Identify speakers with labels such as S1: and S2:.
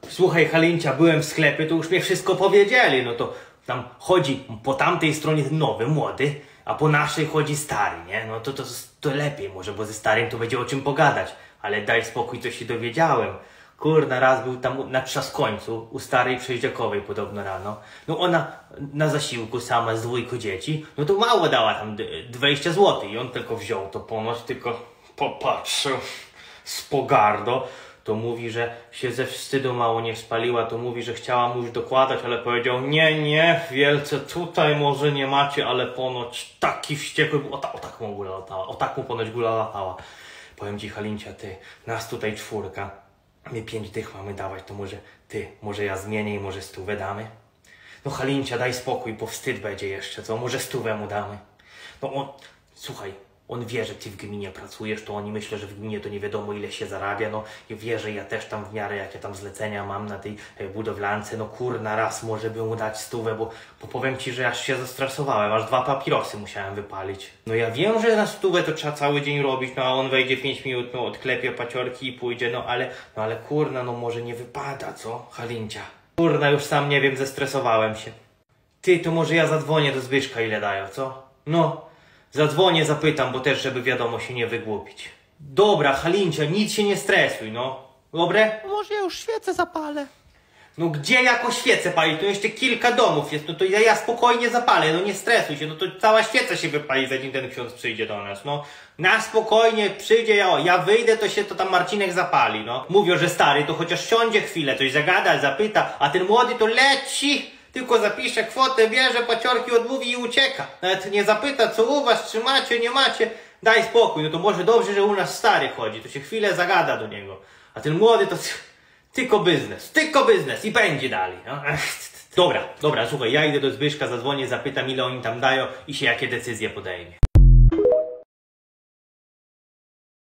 S1: Słuchaj, Halincia, byłem w sklepie, to już mnie wszystko powiedzieli. No to tam chodzi po tamtej stronie nowy, młody, a po naszej chodzi stary, nie? No to lepiej może, bo ze starym to będzie o czym pogadać. Ale daj spokój, co się dowiedziałem. Kurna, raz był tam na Trzaskońcu, u starej Przeździakowej podobno rano. No ona na zasiłku sama z dwójką dzieci, no to mało dała tam 20 zł i on tylko wziął to ponoć, tylko popatrzył z pogardą. To mówi, że się ze wstydu mało nie spaliła, to mówi, że chciała mu już dokładać, ale powiedział, nie, wielce, tutaj może nie macie, ale ponoć taki wściekły był, o tak mu gula latała, o tak mu ponoć gula latała. Powiem ci, Halincia, ty, nas tutaj 4, my 5 dych mamy dawać, to może ja zmienię i może 100 damy? No Halincia, daj spokój, bo wstyd będzie jeszcze, co? Może 100 mu damy? No słuchaj, on wie, że ty w gminie pracujesz, to oni myślą, że w gminie to nie wiadomo ile się zarabia, no i wie, że ja też tam w miarę jakie tam zlecenia mam na tej budowlance, no kurna, raz może by mu dać 100, bo powiem ci, że aż się zestresowałem, aż 2 papierosy musiałem wypalić. No ja wiem, że na 100 to trzeba cały dzień robić, no a on wejdzie 5 minut, no odklepie paciorki i pójdzie, no ale kurna, no może nie wypada, co, Halincia? Kurna, już sam nie wiem, zestresowałem się. Ty, to może ja zadzwonię do Zbyszka, ile dają, co? No. Zadzwonię, zapytam, bo też, żeby wiadomo się nie wygłupić. Dobra, Halincia, nic się nie stresuj, no. Dobre?
S2: Może ja już świecę zapalę.
S1: No gdzie jako świecę palić? To jeszcze kilka domów jest, no to ja spokojnie zapalę, no nie stresuj się, no to cała świeca się wypali, zanim ten ksiądz przyjdzie do nas, no. Na spokojnie przyjdzie, ja wyjdę, to tam Marcinek zapali, no. Mówią, że stary to chociaż siądzie chwilę, coś zagada, zapyta, a ten młody to leci. Tylko zapisze kwotę, bierze, paciorki odmówi i ucieka. Nawet nie zapyta, co u was, czy macie, nie macie. Daj spokój, no to może dobrze, że u nas stary chodzi, to się chwilę zagada do niego. A ten młody to tylko biznes i będzie dalej. No. Dobra, słuchaj, ja idę do Zbyszka, zadzwonię, zapytam ile oni tam dają i się jakie decyzje podejmie.